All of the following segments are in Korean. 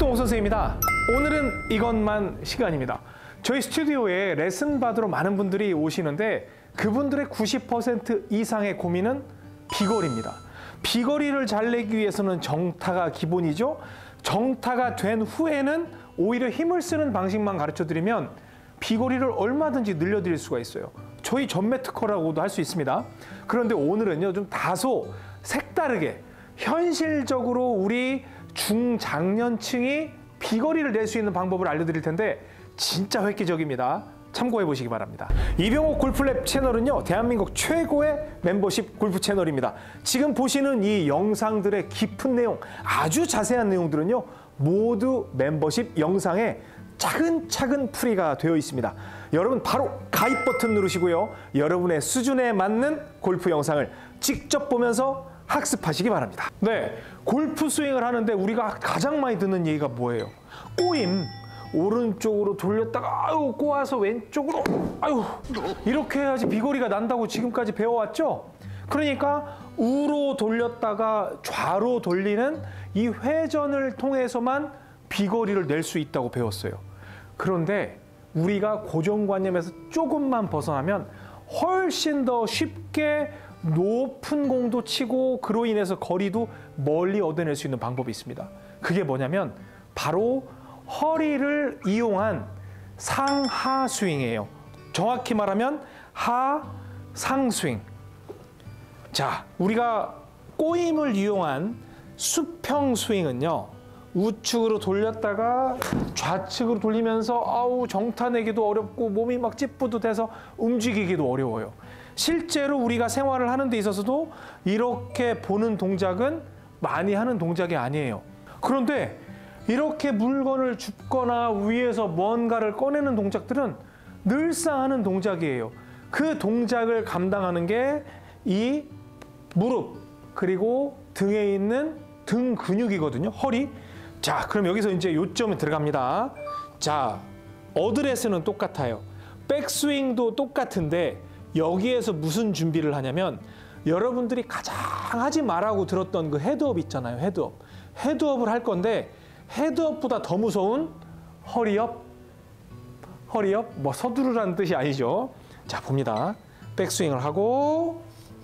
세곡동 선생입니다. 오늘은 이것만 시간입니다. 저희 스튜디오에 레슨 받으러 많은 분들이 오시는데 그분들의 90% 이상의 고민은 비거리입니다. 비거리를 잘 내기 위해서는 정타가 기본이죠. 정타가 된 후에는 오히려 힘을 쓰는 방식만 가르쳐드리면 비거리를 얼마든지 늘려드릴 수가 있어요. 저희 전매 특허라고도 할 수 있습니다. 그런데 오늘은요, 좀 다소 색다르게 현실적으로 우리 중장년층이 비거리를 낼 수 있는 방법을 알려드릴 텐데 진짜 획기적입니다. 참고해 보시기 바랍니다. 이병옥 골프랩 채널은요, 대한민국 최고의 멤버십 골프 채널입니다. 지금 보시는 이 영상들의 깊은 내용, 아주 자세한 내용들은요, 모두 멤버십 영상에 차근차근 풀이가 되어 있습니다. 여러분 바로 가입 버튼 누르시고요. 여러분의 수준에 맞는 골프 영상을 직접 보면서 학습하시기 바랍니다. 네, 골프 스윙을 하는데 우리가 가장 많이 듣는 얘기가 뭐예요? 꼬임. 오른쪽으로 돌렸다가 아유 꼬아서 왼쪽으로 아유 이렇게 해야지 비거리가 난다고 지금까지 배워왔죠? 그러니까 우로 돌렸다가 좌로 돌리는 이 회전을 통해서만 비거리를 낼 수 있다고 배웠어요. 그런데 우리가 고정관념에서 조금만 벗어나면 훨씬 더 쉽게 높은 공도 치고 그로 인해서 거리도 멀리 얻어낼 수 있는 방법이 있습니다. 그게 뭐냐면 바로 허리를 이용한 상하 스윙이에요. 정확히 말하면 하상 스윙. 자, 우리가 꼬임을 이용한 수평 스윙은요, 우측으로 돌렸다가 좌측으로 돌리면서 아우 정타 내기도 어렵고 몸이 막 찌뿌듯해서 움직이기도 어려워요. 실제로 우리가 생활을 하는 데 있어서도 이렇게 보는 동작은 많이 하는 동작이 아니에요. 그런데 이렇게 물건을 줍거나 위에서 뭔가를 꺼내는 동작들은 늘상 하는 동작이에요. 그 동작을 감당하는 게 이 무릎 그리고 등에 있는 등 근육이거든요. 허리. 자, 그럼 여기서 이제 요점에 들어갑니다. 자, 어드레스는 똑같아요. 백스윙도 똑같은데 여기에서 무슨 준비를 하냐면 여러분들이 가장 하지 말라고 들었던 그 헤드업 있잖아요. 헤드업. 헤드업을 할 건데 헤드업보다 더 무서운 허리업. 허리업, 뭐 서두르라는 뜻이 아니죠. 자, 봅니다. 백스윙을 하고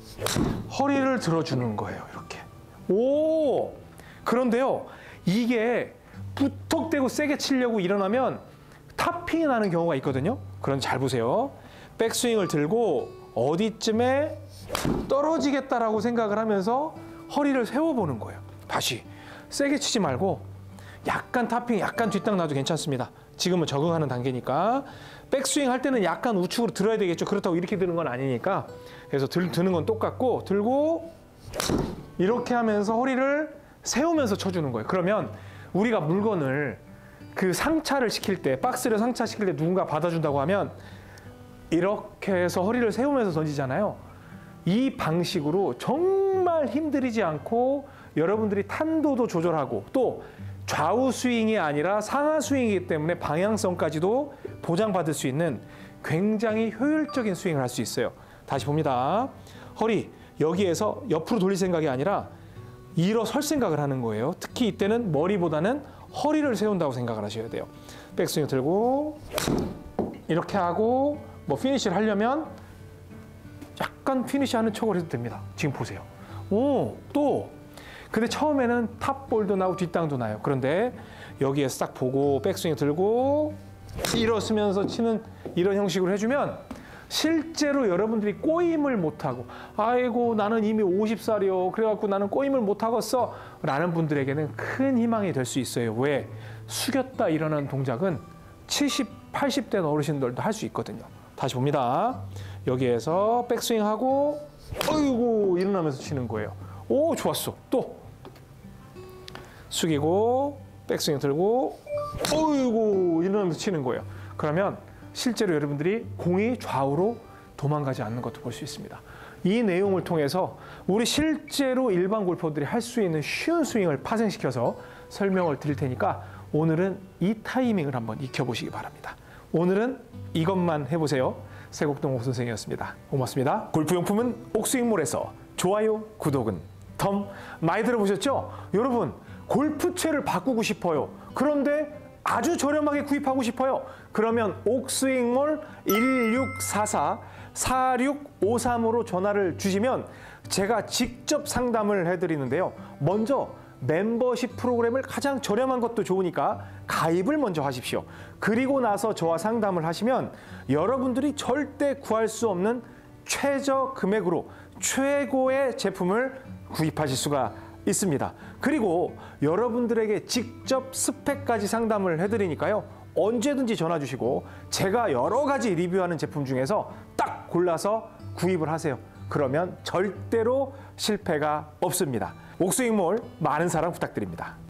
허리를 들어주는 거예요. 이렇게. 오! 그런데요, 이게 부턱대고 세게 치려고 일어나면 탑핑이 나는 경우가 있거든요. 그런데 잘 보세요. 백스윙을 들고 어디쯤에 떨어지겠다라고 생각을 하면서 허리를 세워보는 거예요. 다시 세게 치지 말고 약간 탑핑, 약간 뒷땅 놔도 괜찮습니다. 지금은 적응하는 단계니까. 백스윙 할 때는 약간 우측으로 들어야 되겠죠. 그렇다고 이렇게 드는 건 아니니까. 그래서 드는 건 똑같고 들고 이렇게 하면서 허리를 세우면서 쳐주는 거예요. 그러면 우리가 물건을 그 상차를 시킬 때, 박스를 상차시킬 때 누군가 받아준다고 하면 이렇게 해서 허리를 세우면서 던지잖아요. 이 방식으로 정말 힘들이지 않고 여러분들이 탄도도 조절하고 또 좌우 스윙이 아니라 상하 스윙이기 때문에 방향성까지도 보장받을 수 있는 굉장히 효율적인 스윙을 할 수 있어요. 다시 봅니다. 허리 여기에서 옆으로 돌릴 생각이 아니라 일어설 생각을 하는 거예요. 특히 이때는 머리보다는 허리를 세운다고 생각을 하셔야 돼요. 백스윙 들고 이렇게 하고 뭐 피니시를 하려면 약간 피니시하는 척을 해도 됩니다. 지금 보세요. 오, 또 근데 처음에는 탑볼도 나고 뒷땅도 나요. 그런데 여기에서 딱 보고 백스윙 들고 일어서면서 치는 이런 형식으로 해주면 실제로 여러분들이 꼬임을 못하고 아이고 나는 이미 50살이요. 그래갖고 나는 꼬임을 못하겠어 라는 분들에게는 큰 희망이 될 수 있어요. 왜? 숙였다 일어나는 동작은 70, 80대 어르신들도 할 수 있거든요. 다시 봅니다. 여기에서 백스윙하고 어이구 일어나면서 치는 거예요. 오, 좋았어. 또 숙이고 백스윙 들고 어이구 일어나면서 치는 거예요. 그러면 실제로 여러분들이 공이 좌우로 도망가지 않는 것도 볼 수 있습니다. 이 내용을 통해서 우리 실제로 일반 골퍼들이 할 수 있는 쉬운 스윙을 파생시켜서 설명을 드릴 테니까 오늘은 이 타이밍을 한번 익혀보시기 바랍니다. 오늘은 이것만 해보세요. 세곡동 옥 선생이었습니다. 고맙습니다. 골프용품은 옥스윙몰에서 좋아요, 구독은 덤 많이 들어보셨죠? 여러분 골프채를 바꾸고 싶어요. 그런데 아주 저렴하게 구입하고 싶어요. 그러면 옥스윙몰 1644-4653으로 전화를 주시면 제가 직접 상담을 해드리는데요. 먼저 멤버십 프로그램을 가장 저렴한 것도 좋으니까 가입을 먼저 하십시오. 그리고 나서 저와 상담을 하시면 여러분들이 절대 구할 수 없는 최저 금액으로 최고의 제품을 구입하실 수가 있습니다. 그리고 여러분들에게 직접 스펙까지 상담을 해드리니까요. 언제든지 전화 주시고 제가 여러 가지 리뷰하는 제품 중에서 딱 골라서 구입을 하세요. 그러면 절대로 실패가 없습니다. 옥스윙몰 많은 사랑 부탁드립니다.